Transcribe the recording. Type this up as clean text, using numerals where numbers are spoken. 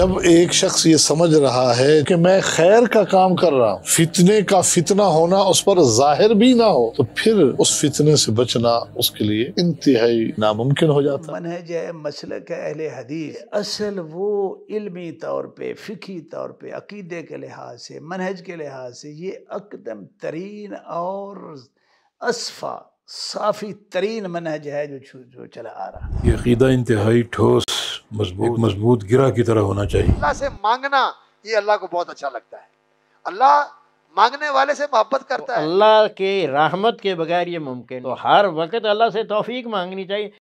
जब एक शख्स ये समझ रहा है कि मैं खैर का काम कर रहा हूँ, फितने का फितना होना उस पर जाहिर भी ना हो, तो फिर उस फितने से बचना उसके लिए इंतहाई नामुमकिन हो जाता है। मनहज है मसलक है अहले हदीस, असल वो इल्मी तौर पे, फिकी तौर पे, अकीदे के लिहाज से, मनहज के लिहाज से ये अकदम तरीन और असफा साफी तरीन मनहज है जो चला आ रहा है। ये अकीदा इंतहाई ठोस मजबूत गिरा की तरह होना चाहिए। अल्लाह से मांगना ये अल्लाह को बहुत अच्छा लगता है। अल्लाह मांगने वाले से मोहब्बत करता है। अल्लाह के रहमत के बगैर ये मुमकिन, तो हर वक्त अल्लाह से तौफीक मांगनी चाहिए।